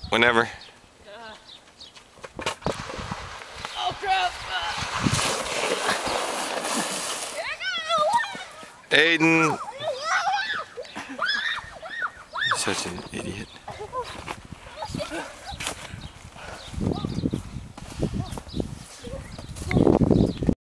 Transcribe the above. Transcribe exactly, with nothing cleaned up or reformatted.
Whenever. Uh, oh crap! Uh. Aiden! You're such an idiot.